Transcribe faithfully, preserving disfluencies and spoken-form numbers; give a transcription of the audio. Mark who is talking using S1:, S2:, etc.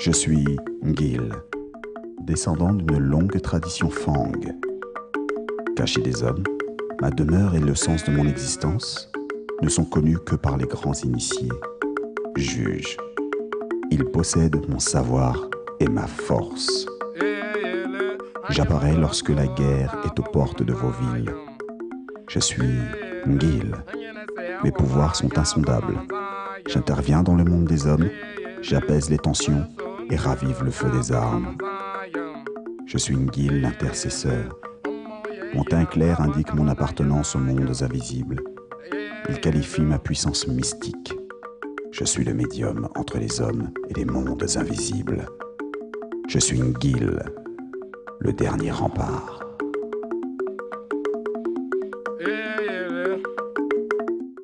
S1: Je suis Ngil, descendant d'une longue tradition Fang. Caché des hommes, ma demeure et le sens de mon existence ne sont connus que par les grands initiés. Juge, ils possèdent mon savoir et ma force. J'apparais lorsque la guerre est aux portes de vos villes. Je suis Ngil. Mes pouvoirs sont insondables. J'interviens dans le monde des hommes, j'apaise les tensions et ravive le feu des armes. Je suis Ngil, l'intercesseur. Mon teint clair indique mon appartenance aux mondes invisibles. Il qualifie ma puissance mystique. Je suis le médium entre les hommes et les mondes invisibles. Je suis Ngil, le dernier rempart.